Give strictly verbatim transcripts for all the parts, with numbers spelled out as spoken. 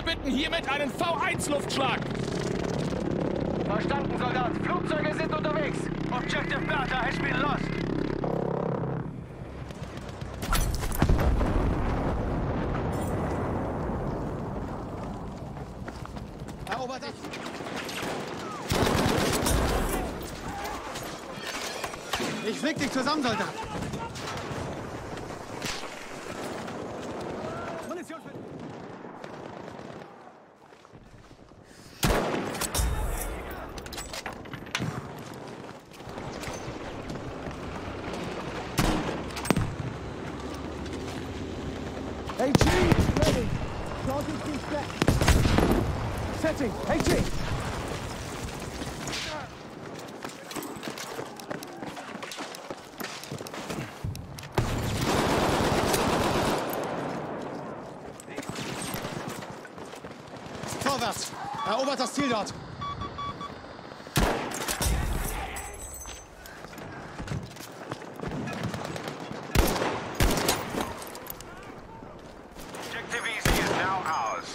bitten, hiermit einen V eins Luftschlag. Verstanden, Soldat. Flugzeuge sind unterwegs. Objective Bertha has been lost. Erobert das. Ich flieg dich zusammen, Soldat. Munition für... H E, ready. Target be set. Setting, H E. Vorwärts! Erobert das Ziel dort! Objective easy is now ours.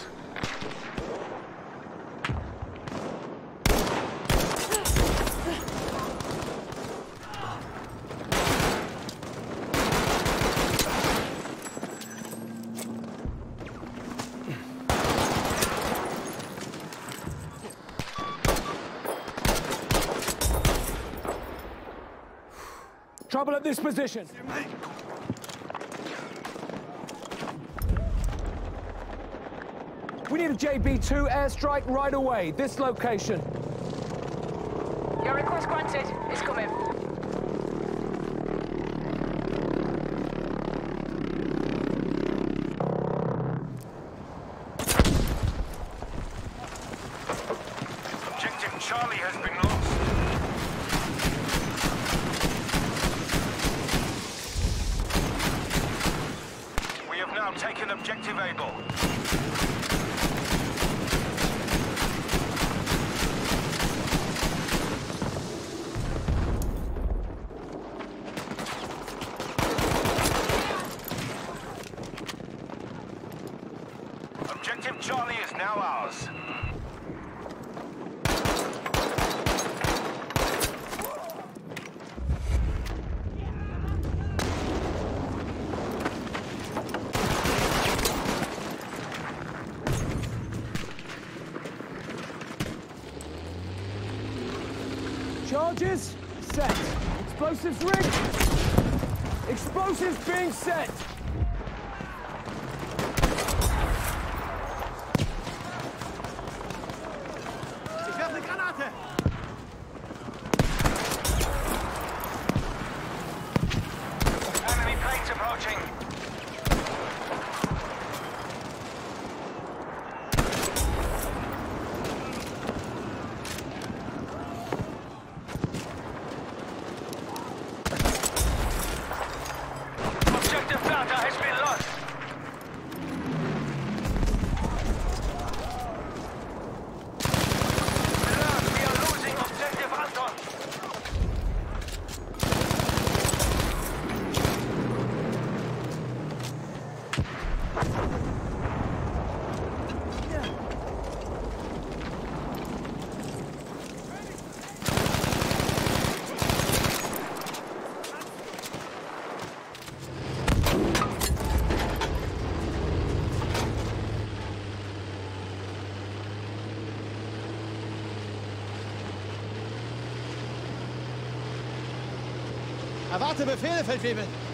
Trouble at this position. We need a J B two airstrike right away. This location. Your request granted. It's coming. Objective Charlie has been lost. We have now taken Objective Able. Objective Charlie is now ours. Charges set. Explosives rigged. Explosives being set. Ich werfe eine Granate! Enemy planes approaching. Objective Bertha has been lost. Alert, we are losing Objective Anton. Erwarte Befehle, Feldwebel!